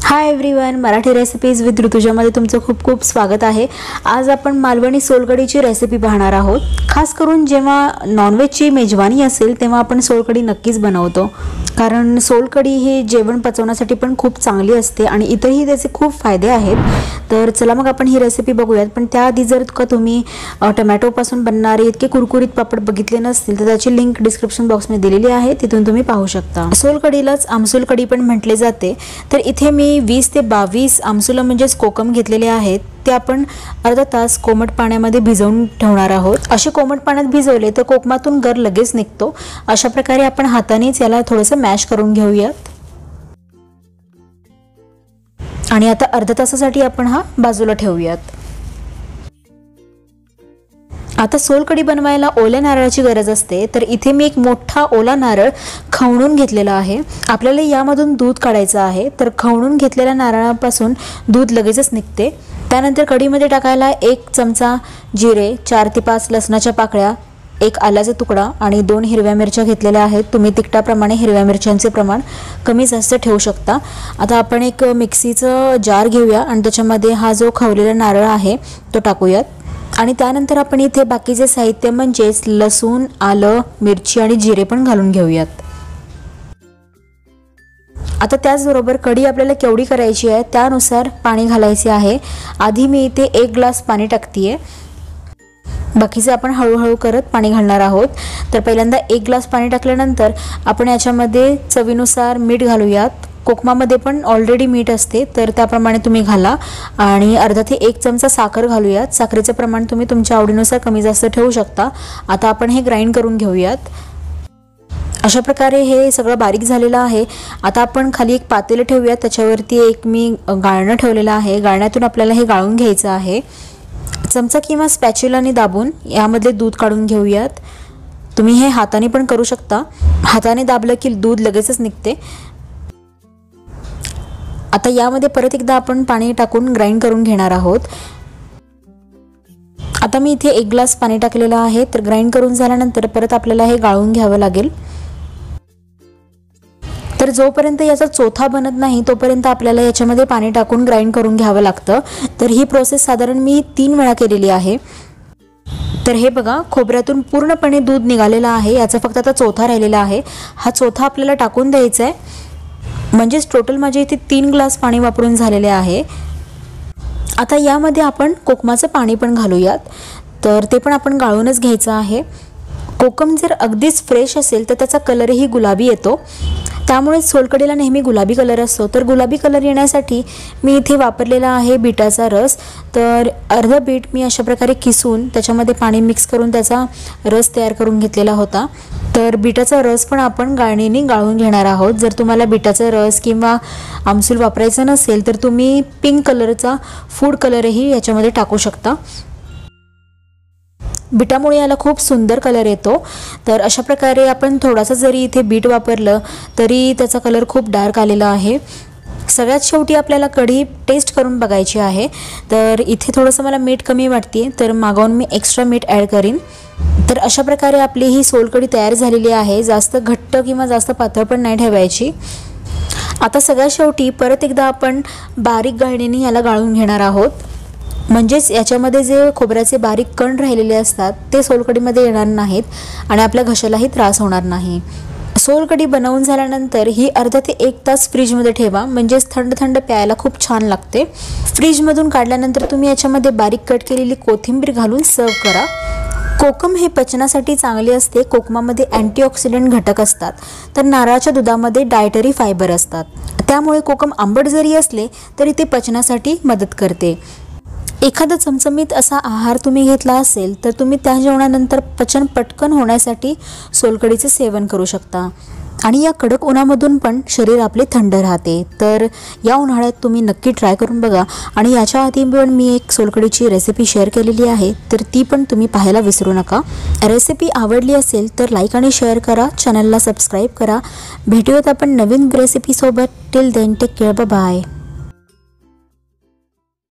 High everyone, Marathi recipes with ऋतुजामध्ये तुमचं खूप खूप स्वागत आहे। आज आपण मालवणी सोलकढीची रेसिपी पाहणार आहोत। खास करून जेव्हा नॉनव्हेजची मेजवानी असेल तेव्हा आपण सोलकढी नक्कीच बनवतो, कारण सोलकढी ही जेवण पचवण्यासाठी पण खूप चांगली असते आणि इतरही त्याचे खूप फायदे आहेत। तर चला मग आपण ही रेसिपी बघूयात। पण त्याआधी जर तुम्ही टोमॅटोपासून बनणारे इतके कुरकुरीत पापड बघितले नसतील तर त्याची लिंक डिस्क्रिप्शन बॉक्समध्ये दिलेली आहे, तिथून तुम्ही पाहू शकता। सोलकढीलाच आमसूल कढी पण म्हटले जाते। तर इथे मी 20 ते 22 आमसुलं म्हणजेच कोकम घेतलेले आहेत। ते आपण अर्धा तास कोमट पाण्यामध्ये भिजवून ठेवणार आहोत। असे कोमट पाण्यात भिजवले तर कोकमातून गर लगेच निघतो। अशा प्रकारे आपण हातानेच याला थोडंसं मॅश करून घेऊयात आणि आता अर्धा तासासाठी आपण हा बाजूला ठेवूयात। आता सोलकढी बनवायला ओल्या नारळाची गरज असते, तर इथे मी एक मोठा ओला नारळ खवणून घेतलेला आहे। आपल्याला यामधून दूध काढायचं आहे, तर खवणून घेतलेल्या नारळापासून दूध लगेचच निघते। त्यानंतर कढीमध्ये टाकायला 1 चमचा जिरे, 4 ते 5 लसणाच्या पाकळ्या, 1 आल्याचा तुकडा आणि 2 हिरव्या मिरच्या घेतलेल्या आहेत। तुम्ही तिखटाप्रमाणे हिरव्या मिरच्यांचे प्रमाण कमी जास्त ठेवू शकता। आता आपण एक मिक्सीचं जार घेऊया आणि त्याच्यामध्ये हा जो खवलेला नारळ आहे तो टाकूयात आणि त्यानंतर आपण इथे बाकीचे साहित्य म्हणजेच लसूण, आलं, मिरची आणि जिरे पण घालून घेऊयात। आता त्याचबरोबर कढी आपल्याला केवढी करायची आहे त्यानुसार पाणी घालायचे आहे। आधी मी इथे 1 ग्लास पाणी टाकतेय, बाकीचे आपण हळूहळू करत पाणी घालणार आहोत। तर पहिल्यांदा 1 ग्लास पाणी टाकल्यानंतर आपण याच्यामध्ये चवीनुसार मीठ घालूयात। कोकमामध्ये पण ऑलरेडी मीठ असते, तर त्याप्रमाणे तुम्ही घाला आणि अर्धा ते 1 चमचा साखर घालूयात। साखरेचे प्रमाण तुम्ही तुमच्या आवडीनुसार कमी जास्त ठेवू शकता। आता आपण हे ग्राइंड करून घेऊयात। अशा प्रकारे हे सगळं बारीक झालेलं आहे। आता आपण खाली एक पातेलं ठेवूयात, त्याच्यावरती एक मी गाळणं ठेवलेलं आहे। गाळण्यातून आपल्याला हे गाळून घ्यायचं आहे। चमचा किंवा स्पॅच्युलाने दाबून यामधले दूध काढून घेऊयात। तुम्ही हे हाताने पण करू शकता, हाताने दाबलं की दूध लगेचच निघते। आता यामध्ये परत एकदा आपण पाणी टाकून ग्राइंड करून घेणार आहोत। आता मी इथे 1 ग्लास पाणी टाकलेलं आहे, तर ग्राइंड करून झाल्यानंतर परत आपल्याला हे गाळून घ्यावं लागेल। तर जोपर्यंत याचा चोथा बनत नाही तोपर्यंत आपल्याला याच्यामध्ये पाणी टाकून ग्राइंड करून घ्यावं लागतं। तर ही प्रोसेस साधारण मी 3 वेळा केलेली आहे। तर हे बघा, खोबऱ्यातून पूर्णपणे दूध निघालेलं आहे, याचा फक्त आता चोथा राहिलेला आहे। हा चोथा आपल्याला टाकून द्यायचा आहे, म्हणजेच टोटल माझे इथे 3 ग्लास पाणी वापरून झालेले आहे। आता यामध्ये आपण कोकमाचं पाणी पण घालूयात, तर ते पण आपण गाळूनच घ्यायचं आहे। कोकम जर अगदीच फ्रेश असेल तर त्याचा कलरही गुलाबी येतो, त्यामुळे सोलकढीला नेहमी गुलाबी कलर असतो। तर गुलाबी कलर येण्यासाठी मी इथे वापरलेला आहे बीटाचा रस। तर अर्धा बीट मी अशा प्रकारे किसून त्याच्यामध्ये पाणी मिक्स करून त्याचा रस तयार करून घेतलेला होता। तर बीटाचा रस पण आपण गाळणीने गाळून घेणार आहोत। जर तुम्हाला बीटाचा रस किंवा आमसूल वापरायचा नसेल तर तुम्ही पिंक कलरचा फूड कलरही याच्यामध्ये टाकू शकता। बीटामुळे याला खूप सुंदर कलर येतो। तर अशा प्रकारे आपण थोडासा जरी इथे बीट वापरलं तरी त्याचा कलर खूप डार्क आलेला आहे। सगळ्यात शेवटी आपल्याला कढी टेस्ट करून बघायची आहे। तर इथे थोडंसं मला मीठ कमी वाटते, तर मागवून मी एक्स्ट्रा मीठ ॲड करीन। तर अशा प्रकारे आपली ही सोलकढी तयार झालेली आहे। जास्त घट्ट किंवा जास्त पातळ पण नाही ठेवायची। आता सगळ्यात शेवटी परत एकदा आपण बारीक गाळणीने याला गाळून घेणार आहोत, म्हणजेच याच्यामध्ये जे खोबऱ्याचे बारीक कण राहिलेले असतात ते सोलकढीमध्ये येणार नाहीत आणि आपल्या घशालाही त्रास होणार नाही। सोलकढी बनवून झाल्यानंतर ही अर्धा ते 1 तास फ्रीजमध्ये ठेवा, म्हणजेच थंड थंड प्यायला खूप छान लागते। फ्रीजमधून काढल्यानंतर तुम्ही याच्यामध्ये बारीक कट केलेली कोथिंबीर घालून सर्व करा। कोकम हे पचनासाठी चांगले असते। कोकमामध्ये अँटीऑक्सिडंट घटक असतात, तर नारळाच्या दुधामध्ये डायटरी फायबर असतात, त्यामुळे कोकम आंबट जरी असले तरी ते पचनासाठी मदत करते। एखादा चमचमीत असा आहार तुम्ही घेतला असेल तर तुम्ही त्या जेवणानंतर पचन पटकन होण्यासाठी सोलकढीचे सेवन करू शकता आणि या कडक उन्हामधून पण शरीर आपले थंड राहते। तर या उन्हाळ्यात तुम्ही नक्की ट्राय करून बघा आणि याच्या आधी पण मी एक सोलकढीची रेसिपी शेअर केलेली आहे, तर ती पण तुम्ही पाहायला विसरू नका। रेसिपी आवडली असेल तर लाईक आणि शेअर करा, चॅनलला सबस्क्राईब करा। भेटूयात आपण नवीन रेसिपीसोबत। Till then take care, bye bye.